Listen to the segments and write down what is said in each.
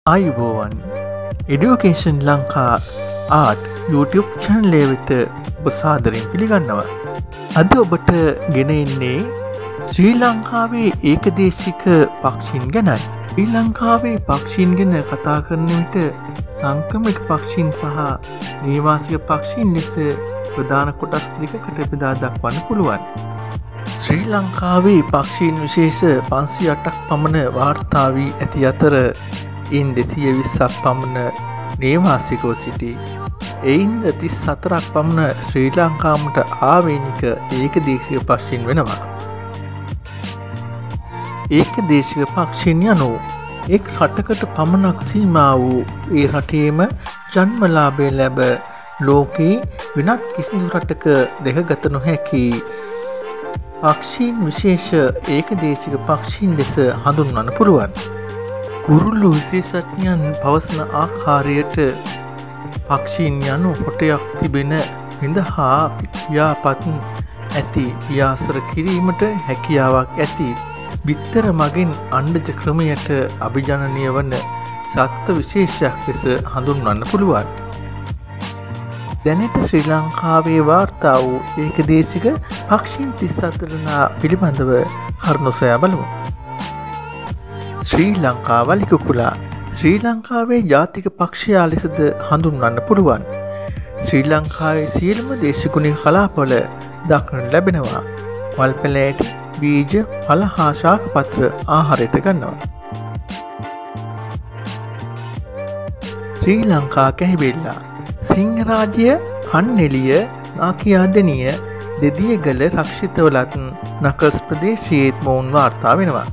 ආයුබෝවන් education Lanka art YouTube චැනලය වෙත ඔබ සාදරයෙන් පිළිගන්නවා. අද ඔබට ගෙන එන්නේ ශ්‍රී ලංකාවේ ඒකදේශික පක්ෂීන් ගැනයි. ශ්‍රී ලංකාවේ පක්ෂීන් ගැන කතා කරන විට සංක්‍රමික පක්ෂීන් සහ නේවාසික පක්ෂීන් ලෙස ප්‍රධාන කොටස් දෙකකට බෙදා දක්වන්න පුළුවන්. ශ්‍රී ලංකාවේ පක්ෂීන් විශේෂ 508ක් පමණ වාර්තා වී ඇති අතර ඉන් 220ක් පමණ නේවාසිකව සිටි. එයින්ද 34ක් පමණ ශ්‍රී ලංකාවට ආවේනික ඒකදේශීය පක්ෂීන් වෙනවා. ඒකදේශීය පක්ෂීන් යනු එක් රටකට පමණක් සීමා වූ ඒ රටේම ජන්මලාභය ලැබ ලෝකේ වෙනත් කිසිදු රටක දැකගත නොහැකි පක්ෂීන් විශේෂ ඒකදේශික පක්ෂීන් ලෙස හඳුන්වන්න පුළුවන්. කුරුල්ලු විශේෂඥයන් පවසන ආකාරයට පක්ෂීන් යනු හොටයක් තිබෙන විඳ හා පියාපත් ඇති පියාසර කිරීමට හැකියාවක් ඇති බිත්තර මගින් අණ්ඩජ ක්‍රමයට අභිජනනය වන සත්ත්ව විශේෂයක් ලෙස හඳුන්වන්න පුළුවන්. දැනට ශ්‍රී ලංකාවේ වාර්තා වූ ඒකදේශික පක්ෂීන් 34 දෙනා පිළිබඳව කරුණු සොයා බලමු. ශ්‍රී ලංකා වලිකුකුලා ශ්‍රී ලංකාවේ ජාතික පක්ෂයා ලෙසද හඳුන්වන්න පුළුවන්. ශ්‍රී ලංකාවේ සියලුම දේශගුණික කලාපවල දක්නට ලැබෙනවා. වල් පැලෑටි, බීජ, ඵල හා ශාකපත්‍ර ආහාරයට ගන්නවා. ශ්‍රී ලංකා කැහිබෙල්ලා සිංහරාජ්‍ය, කන්නెලිය, නාකියාදෙනිය, දෙදියගල රක්ෂිතවලත් නකස් ප්‍රදේශයේත් මොවුන් වාර්තා වෙනවා.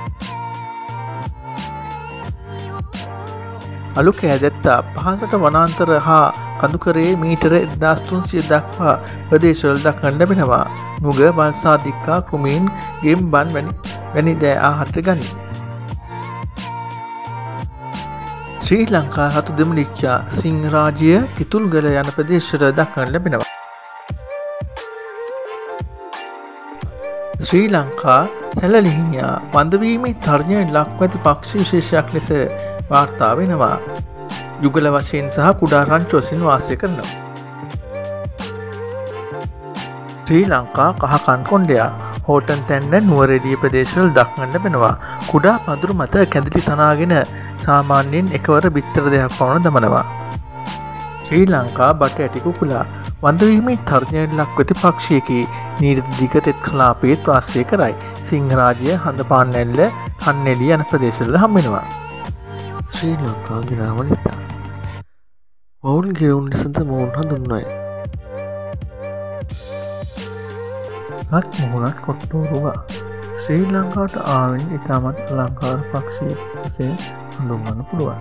අලු කෑදැත්තා පහළට වනාන්තර හා කඳුකරයේ මීටර 1300 දක්වා ප්‍රදේශවල දක්නට ලැබෙනවා. නුග, වල්සාදික්කා, කුමීන්, ගෙම්බන් වැනි දෑ ආහාරයට ගනී. ශ්‍රී ලංකා රතු දෙමළිච්චා සිංහරාජ්‍ය, කිතුල්ගල යන ප්‍රදේශවල දක්නට ලැබෙනවා. ශ්‍රී ලංකා සැලලිහිණියා වඳවීමේ තර්ජනයට ලක්ව ඇති පක්ෂ විශේෂයක් ලෙස වාර්තා වෙනවා. යුගල වශයෙන් සහ කුඩා රංචු වශයෙන් වාසය කරනවා. ශ්‍රී ලංකා කහකන් කොණ්ඩයා හෝටන් තැන්න නුවරඑළිය ප්‍රදේශවල දක්නට ලැබෙනවා. කුඩා පඳුරු මත කැඳිලි තනාගෙන සාමාන්‍යයෙන් එකවර බිත්තර දෙකක් පමණ දමනවා. ශ්‍රී ලංකා බට ඇටි කුකුලා වඳවීමේ තර්ජනයට ලක්ව ඇති පක්ෂයකි. නීරිත දිග තෙත් කලාපයේත් වාසය කරයි. සිංහරාජ්‍ය, හඳපාන්නැල්ල, කන්නెලිය යන ප්‍රදේශවල හම්බෙනවා. ශ්‍රී ලංකා ගිරාවලිතා වවුල් ගෙවුන් ලෙසද මොවුන් හඳුන්වයි. රත් මුහුණත් කොට්ටෝරුවා ශ්‍රී ලංකාවට ආවෙන ඉතාමත් අලංකාර පක්ෂියෙක් වශයෙන් හඳුන්වන්න පුළුවන්.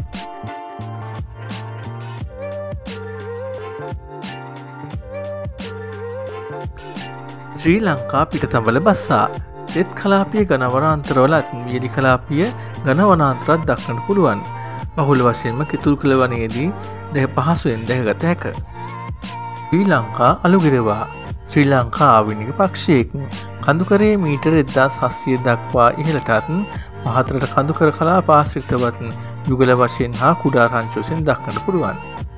ශ්‍රී ලංකා පිටතඹල බස්සා තෙත් කලාපිය ගණවනාන්තරවලත් වියලි කලාපිය ගණවනාන්තරත් දක්නට පුළුවන්. බහුල වශයෙන්ම කිතුල්කල වනයේදී පහසුවෙන් දැකගත හැක. ශ්‍රී ලංකා අලුගිරවා ශ්‍රී ලංකා ආවේනික පක්ෂයෙක්. කඳුකරයේ මීටර 1700 දක්වා ඉහළටත් පහතරට කඳුකර කලාප ආශ්‍රිතවත් යුගල වශයෙන් හා කුඩා රංචු වශයෙන් දක්නට පුළුවන්.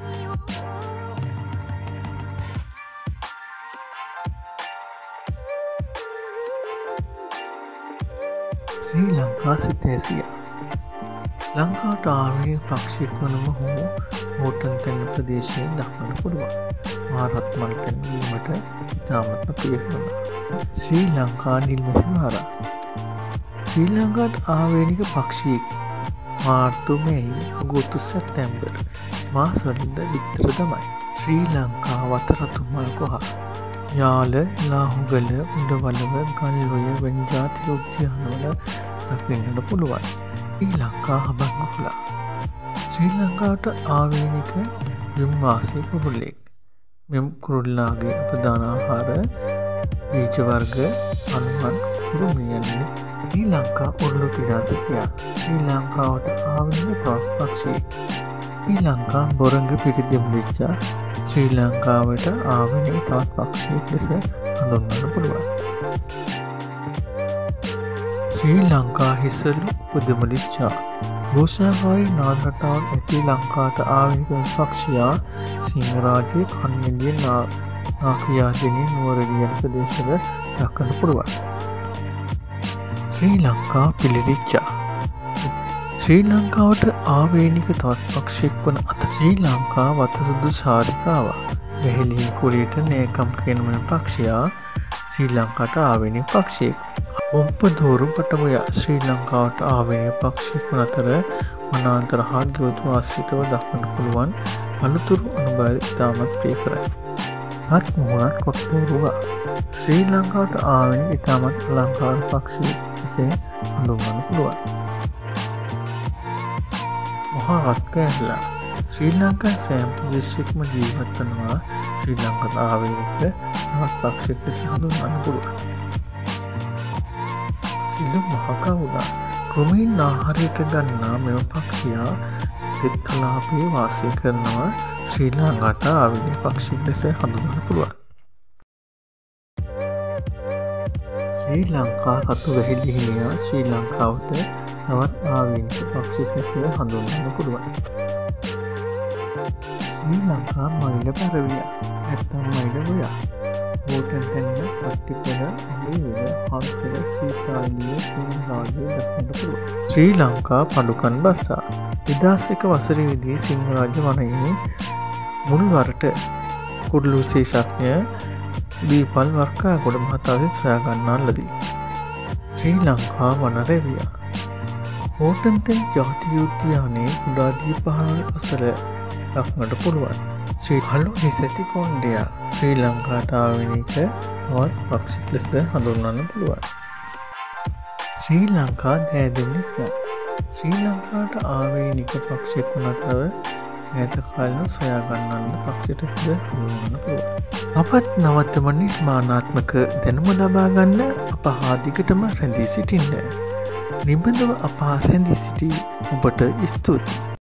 ශ්‍රී ලංකා සිතේසියා ලංකාවට ආවේනික පක්ෂයෙක් වන මොහු හෝටන් තැන්න ප්‍රදේශයෙන් දක්නට පුළුවන්. මාරත් මල් පැන්වීමට ඉතාමත්ම ප්‍රිය කරනවා. ශ්‍රී ලංකා නිල්මැසි මාරා ශ්‍රී ලංකාවට ආවේනික පක්ෂයෙක්. මාර්තු, මැයි, අගෝස්තු, සැප්තැම්බර් මාසවලද බිත්තර දමයි. ශ්‍රී ලංකා වතරතු මල් කොහා යාල, ලාහුගල, උඩවලව, ගල්ඔය වැනි ජාතික උද්‍යානවල දක්නට පුළුවන්. ශ්‍රී ලංකා හබන් කුකුලා ශ්‍රී ලංකාවට ආවේනික යම්වාසී කුරුල්ලෙක්. මෙම කුරුල්ලාගේ ප්‍රධාන ආහාර බීජ වර්ග, අනුහන්, කුරුමියන්. ශ්‍රී ලංකා උරුළු පිඩාසිකයා ශ්‍රී ලංකාවට ආවේනික පක්ෂියෙක්. ශ්‍රී ලංකා බොරංග පිරිදෙමළිච්චා ශ්‍රී ලංකාවට ආවේනික තවත් පක්ෂියෙක් ලෙස හඳුන්වන්න පුළුවන්. ශ්‍රී ලංකා හිසලු උදෙමළිච්චා ഘോഷාකාරී නාට්‍යතාවක් ඇති ලංකාවට ආවේනික පක්ෂයා සිංහරාජයේ කන්නිගේ නාකියාදෙනී නුවරඑළිය ප්‍රදේශවල දක්වන්න පුළුවන්. ශ්‍රී ලංකා පිළිරිච්චා ශ්‍රී ලංකාවට ආවේනික තවත් පක්ෂයක් වන අතර ශ්‍රී ලංකා වතසුදු චාරිකාව වැහිලි කුරියට නේකම් කියන මෙම පක්ෂයා ශ්‍රී ලංකාවට ආවේනික පක්ෂයෙක්. ඔම්පදෝරු පටවය ශ්‍රී ලංකාවට ආවේනික පක්ෂයක් වන අතර වනාන්තර හා ග්‍යොතු ආශ්‍රිතව දක්වන්න පුළුවන් අනුතුරු අනුභවය ඉතාමත් ප්‍රිය කරයි. අත් මුහුණත් කොට්ටෝරුවා ශ්‍රී ලංකාවට ආවේනික ඉතාමත් අලංකාර පක්ෂයෙක් ලෙස හඳුන්වන්න පුළුවන්. මහා රත්කෑල්ලා ශ්‍රී ලංකා සෑම ප්‍රදේශයකම ජීවත් වනවා. ශ්‍රී ලංකාවට ආවේනික තවත් පක්ෂයක් ලෙස හඳුන්වන්න පුළුවන්. සිළු මහකවුලා ක්‍රමයෙන් ආහාරයට ගන්නා මෙම පක්ෂයා පෙත් කලාපයේ වාසය කරනවා. ශ්‍රී ලංකාවට ආවේනික පක්ෂයක් ලෙස හඳුන්වන්න පුළුවන්. ශ්‍රී ලංකා රතු වැහිලි හිමියා ශ්‍රී ලංකාවට තවත් ආවේනික පක්ෂයක් ලෙස හඳුන්වන්න පුළුවන්. ශ්‍රී ලංකා මයිල පරවිය නැත්තම් මයිල ගොයා හෝටන්තැන්න පට්ටිපල අලිවිල හල්කල සීතාලිය සිංහරාජය දක්වන්න පුළුවන්. ශ්‍රී ලංකා පඩුකන් බස්සා 2001 වසරේදී සිංහරාජ වනයේ මුල්වරට කුඩලු විශේෂඥ දීපල් වර්කාගොඩ මහතාවෙන් සොයාගන්නා ලදී. ශ්‍රී ලංකා වන රැවියා හෝටන්තැන් ජාතික උද්‍යානයේ කුඩා දීපහල් අසල දක්නට පුළුවන්. ශ්‍රී හලු නිසැති කොණ්ඩයා ශ්‍රී ලංකාවට ආවේනික තවත් පක්ෂයක් ලෙසද හඳුන්වන්න පුළුවන්. ශ්‍රී ලංකා දෑදුම්නිකා ශ්‍රී ලංකාවට ආවේනික පක්ෂයක් වන අතර ඈත කාලීනව සොයාගන්නන්න පක්ෂයට ලෙසද හඳුන්වන්න පුළුවන්. අපත් නවතම නිර්මාණාත්මක දැනුම ලබා ගන්න අප හා දිගටම රැඳී සිටින්න. නිබඳව අප හා රැඳී සිටි ඔබට ස්තුතියි.